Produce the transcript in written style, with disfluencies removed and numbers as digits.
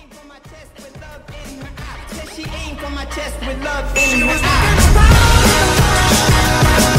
She aimed for my chest with love in her eye.